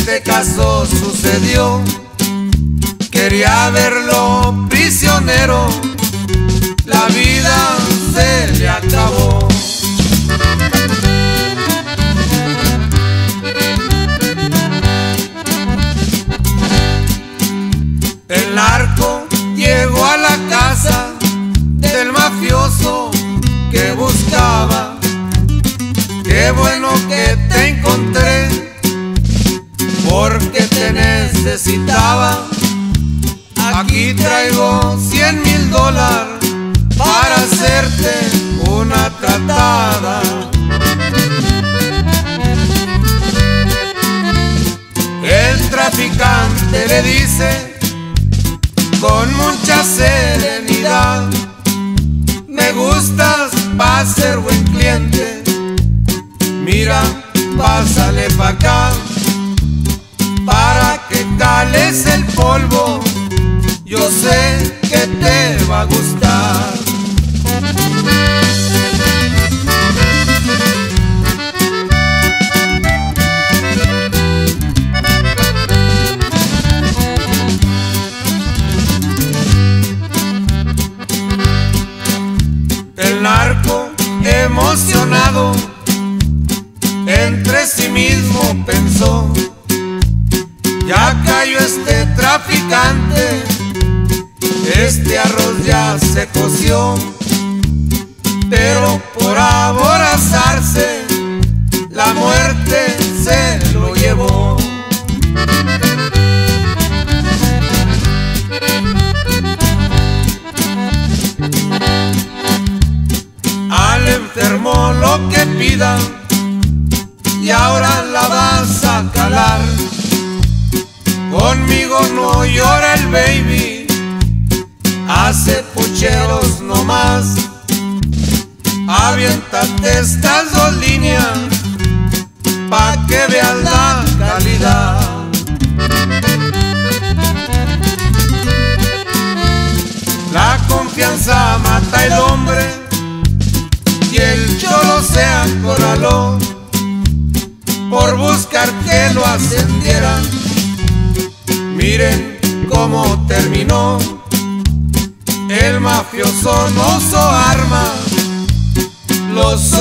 este caso sucedió. Quería verlo prisionero, la vida se le acabó. El narco llegó a la casa del mafioso que buscaba. Qué bueno que te encontré, porque te necesitaba. Aquí traigo $100,000 para hacerte una tratada. El traficante le dice con mucha serenidad: me gustas, va a ser buen cliente. Mira, pásale pa' acá para que cales el polvo. Yo sé que te va a gustar. El narco, emocionado, entre sí mismo pensó: ya cayó este traficante, este arroz ya se coció. Pero por aborazarse, la muerte se lo llevó. Al enfermo lo que pida, y ahora la vas a calar. Conmigo no llora el baby, hace pucheros nomás. Aviéntate estas 2 líneas pa' que veas la calidad. La confianza mata el hombre y el cholo se acorraló por buscar que lo ascendieran. Miren cómo terminó. El mafioso no usó armas, los